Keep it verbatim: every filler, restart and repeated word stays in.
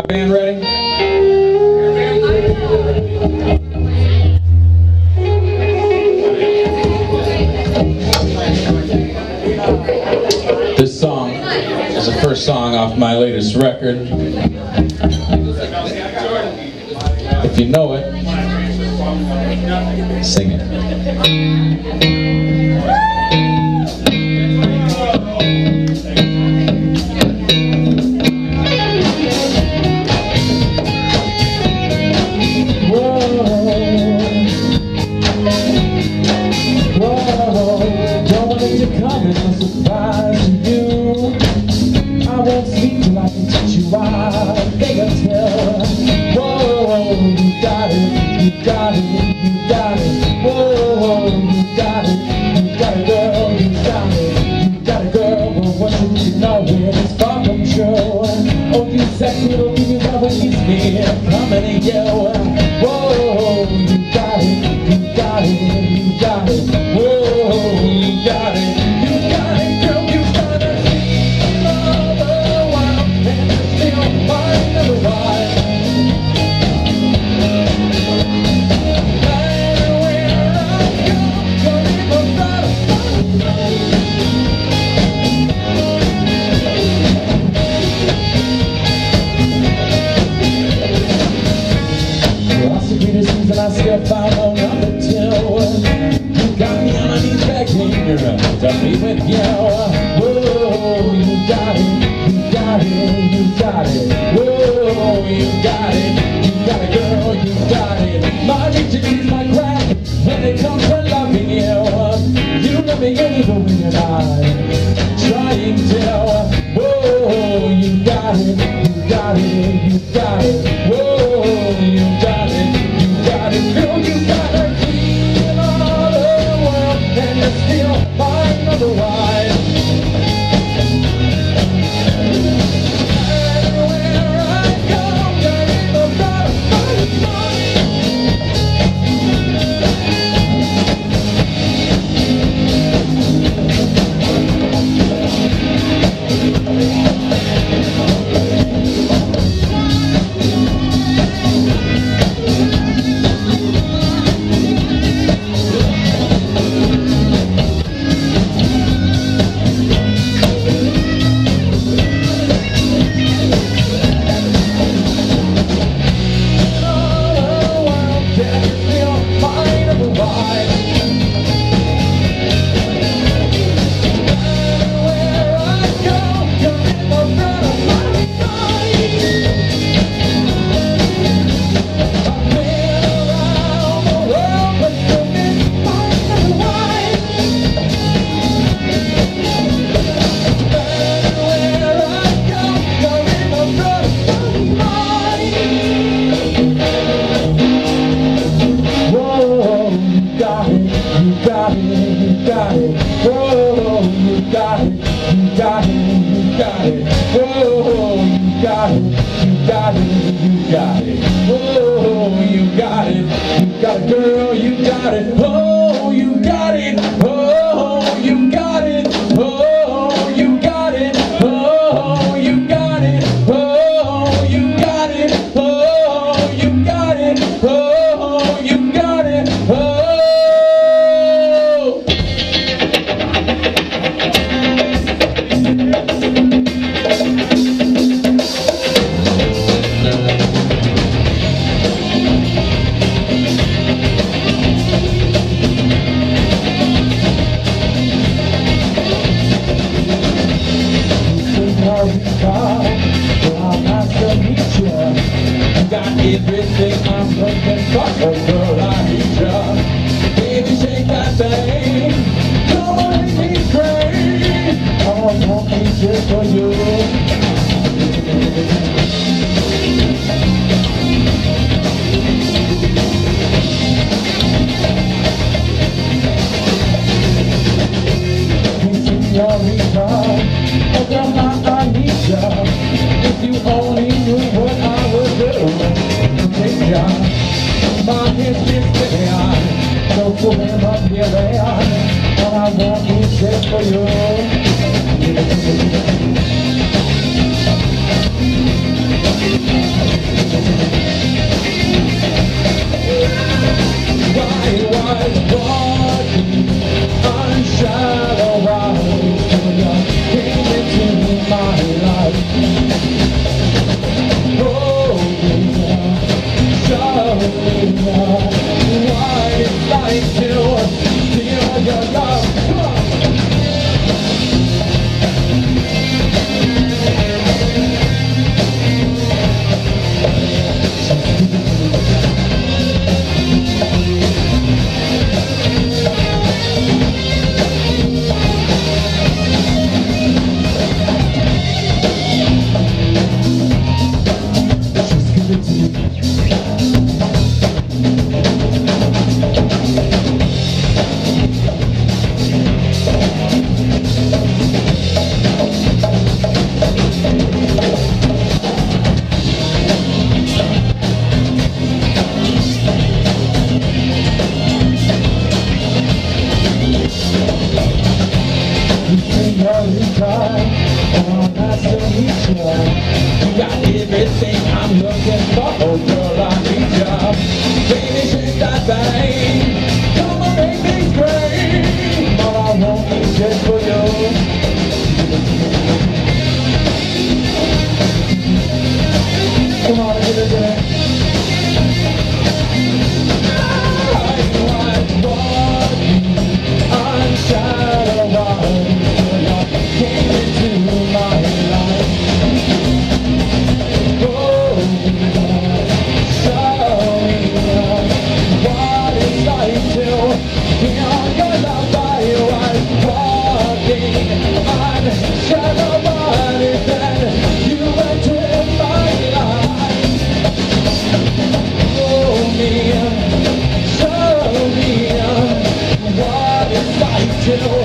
Band ready? This song is the first song off my latest record. If you know it, sing it. Little baby, never keeps me coming to you. Whoa, you got it, you got it, you got it. Whoa, you got it, you got it, girl, you got it. All the while, and you're still mine otherwise. Everywhere I go, you're in the bottom. And I still follow number two. You got me on my knees begging to be with you. Whoa, you got it, you got it, you got it. Whoa, you got it, you got it, girl, you got it. My nature is my crack when it comes to loving you. You love me anyway and I'm trying to. Whoa, you got it, you got it, you got it. Whoa, you got it. Girl, you got her in all the world, and you're still mine otherwise. Everywhere I go, you're in the bottom of girl, you got it. Oh, you got it. Oh, you got it. Oh, you got it. Oh, you got it. Oh, you got it. Oh, you got it. Oh, you got it. Oh. Everything I'm looking for, oh girl, I need ya. Baby, shake that thing. Come on, make me crazy. I want me just for you. Señorita, oh girl, I need ya. If you only knew what I would do. My history's beyond, so for him up here there, all I want is just for you. asking for, oh girl, I need ya. Baby, shake that thing. Come on, make me scream. But I won't eat just for you. Come on, get it, get it. I want one unshadow one till you came into my life. Oh, show me what it's like to feel your love by your eyes. Walking unshadow one, and then you entered my life. Show me, show me what it's like to